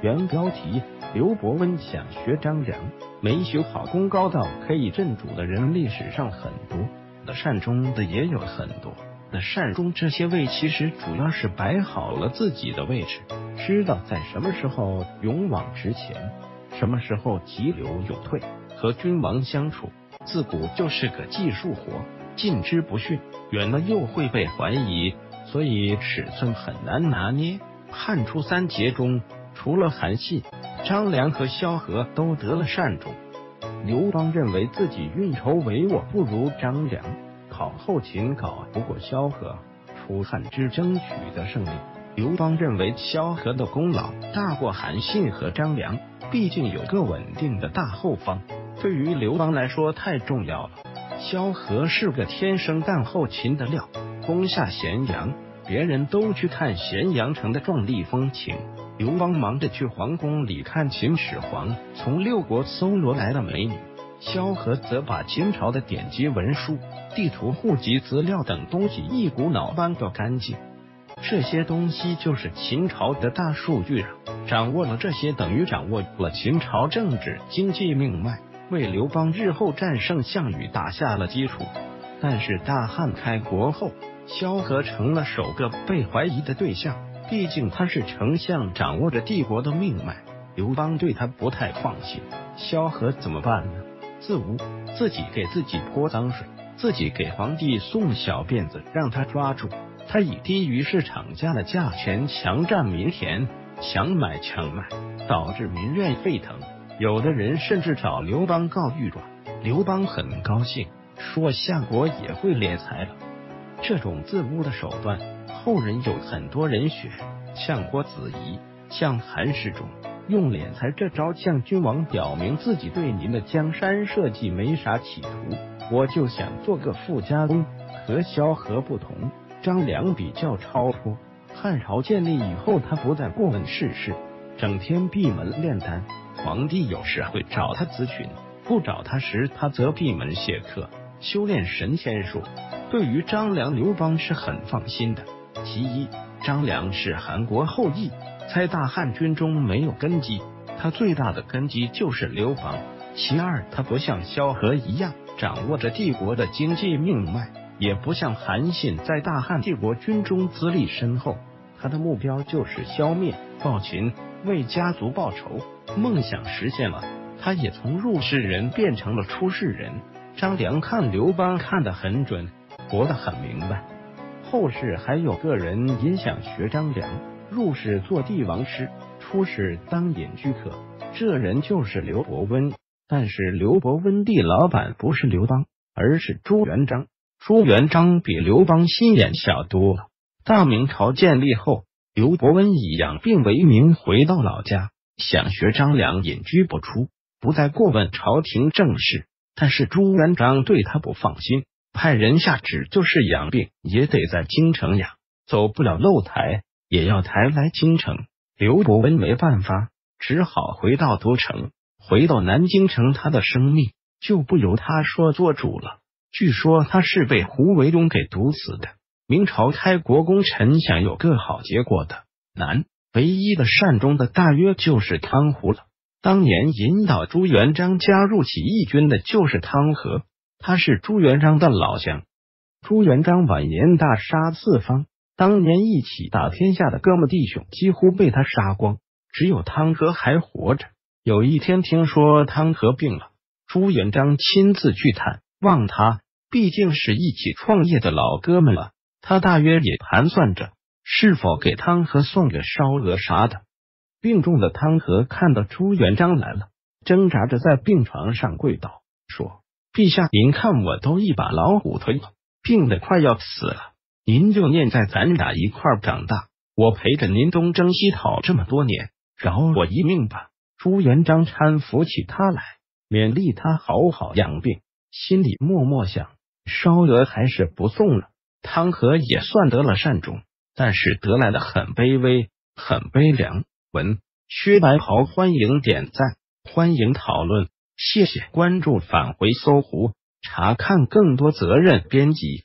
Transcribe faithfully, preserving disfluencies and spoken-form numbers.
原标题：刘伯温想学张良，没修好功高到可以镇主的人历史上很多，那善终的也有很多。那善终这些位其实主要是摆好了自己的位置，知道在什么时候勇往直前，什么时候急流勇退。和君王相处，自古就是个技术活，禁之不逊，远了又会被怀疑，所以尺寸很难拿捏。汉初三杰中，除了韩信、张良和萧何都得了善终。刘邦认为自己运筹帷幄不如张良，考后勤搞不过萧何，出汉之争取得胜利。刘邦认为萧何的功劳大过韩信和张良，毕竟有个稳定的大后方，对于刘邦来说太重要了。萧何是个天生干后勤的料，攻下咸阳，别人都去看咸阳城的壮丽风情，刘邦忙着去皇宫里看秦始皇从六国搜罗来的美女，萧何则把秦朝的典籍文书、地图、户籍资料等东西一股脑搬个干净。这些东西就是秦朝的大数据啊！掌握了这些，等于掌握了秦朝政治经济命脉，为刘邦日后战胜项羽打下了基础。但是大汉开国后，萧何成了首个被怀疑的对象，毕竟他是丞相，掌握着帝国的命脉，刘邦对他不太放心。萧何怎么办呢？自污，自己给自己泼脏水，自己给皇帝送小辫子让他抓住。他以低于市场价的价钱强占民田，强买强卖，导致民怨沸腾。有的人甚至找刘邦告御状，刘邦很高兴，说夏国也会敛财了。这种自污的手段，后人有很多人学，像郭子仪，像韩世忠，用敛财这招向君王表明自己对您的江山社稷没啥企图，我就想做个富家公。和萧何不同，张良比较超脱。汉朝建立以后，他不再过问世事，整天闭门炼丹。皇帝有时会找他咨询，不找他时，他则闭门谢客，修炼神仙术。对于张良，刘邦是很放心的。其一，张良是韩国后裔，在大汉军中没有根基，他最大的根基就是刘邦。其二，他不像萧何一样掌握着帝国的经济命脉，也不像韩信在大汉帝国军中资历深厚，他的目标就是消灭暴秦，为家族报仇。梦想实现了，他也从入世人变成了出世人。张良看刘邦看得很准，活得很明白。后世还有个人也想学张良，入世做帝王师，出世当隐居客，这人就是刘伯温。但是刘伯温地老板不是刘邦，而是朱元璋。朱元璋比刘邦心眼小多了。大明朝建立后，刘伯温以养病为名回到老家，想学张良隐居不出，不再过问朝廷政事。但是朱元璋对他不放心，派人下旨，就是养病也得在京城养，走不了露台也要抬来京城。刘伯温没办法，只好回到都城。回到南京城，他的生命就不由他说做主了。据说他是被胡惟庸给毒死的。明朝开国功臣想有个好结果的，难，唯一的善终的大约就是汤胡了。当年引导朱元璋加入起义军的就是汤和，他是朱元璋的老乡。朱元璋晚年大杀四方，当年一起打天下的哥们弟兄几乎被他杀光，只有汤和还活着。有一天听说汤和病了，朱元璋亲自去探望他，毕竟是一起创业的老哥们了，他大约也盘算着是否给汤和送个烧鹅啥的。病重的汤和看到朱元璋来了，挣扎着在病床上跪倒，说：陛下，您看我都一把老骨头了，病得快要死了，您就念在咱俩一块儿长大，我陪着您东征西讨这么多年，饶我一命吧。朱元璋搀扶起他来，勉励他好好养病，心里默默想，烧鹅还是不送了。汤和也算得了善终，但是得来的很卑微，很悲凉。文薛白袍欢迎点赞，欢迎讨论，谢谢关注，返回搜狐查看更多责任编辑。